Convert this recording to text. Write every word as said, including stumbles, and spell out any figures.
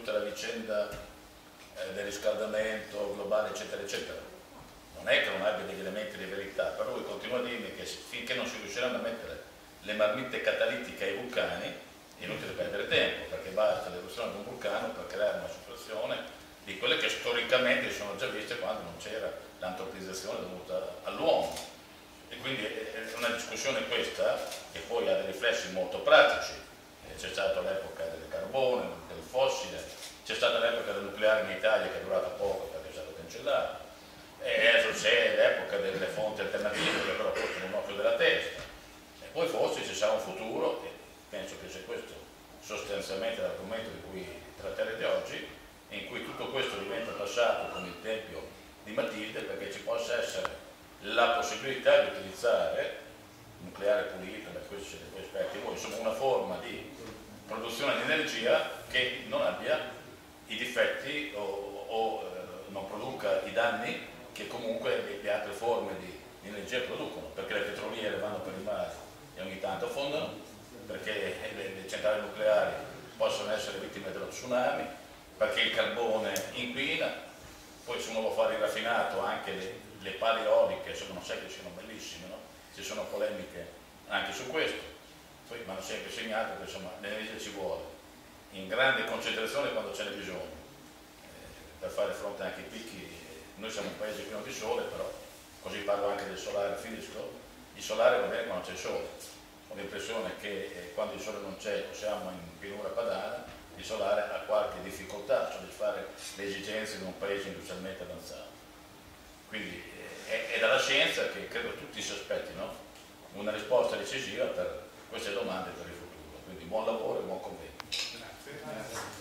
tutta la vicenda eh, del riscaldamento globale, eccetera, eccetera. Non è che non abbia degli elementi di verità, però lui continua a dirmi che finché non si riusciranno a mettere le marmitte catalitiche ai vulcani, è inutile perdere tempo, perché basta l'eruzione di un vulcano per creare una situazione di quelle che storicamente si sono già viste quando non c'era l'antropizzazione dovuta all'uomo. E quindi è una discussione questa che poi ha dei riflessi molto pratici. C'è stata l'epoca del carbone, del fossile, c'è stata l'epoca del nucleare in Italia che è durata poco perché è stato cancellato, e adesso c'è l'epoca delle fonti alternative che però costano un occhio della testa, e poi forse ci sarà un futuro, e penso che sia questo sostanzialmente l'argomento di cui tratterete oggi, in cui tutto questo diventa passato come il tempio di Matilde, perché ci possa essere la possibilità di utilizzare nucleare pulito, per questo siete poi esperti voi, insomma una forma di produzione di energia che non abbia i difetti o, o eh, non produca i danni che comunque le, le altre forme di, di energia producono, perché le petroliere vanno per il mare e ogni tanto affondano, perché le, le centrali nucleari possono essere vittime dello tsunami, perché il carbone inquina, poi se uno vuole fare il raffinato anche le, le pale eoliche, insomma non sai che siano bellissime, no? Ci sono polemiche anche su questo, poi mi hanno sempre insegnato che insomma l'energia ci vuole in grande concentrazione quando ce n'è bisogno, eh, per fare fronte anche ai picchi. Noi siamo un paese pieno di sole, però così parlo anche del solare, finisco, il solare va bene quando c'è il sole, ho l'impressione che eh, quando il sole non c'è, siamo in pianura padana, il solare ha qualche difficoltà a soddisfare le esigenze di un paese industrialmente avanzato. Quindi eh, è, è dalla scienza che credo tutti si aspettino una risposta decisiva per queste domande per il futuro. Quindi buon lavoro e buon convegno. Grazie.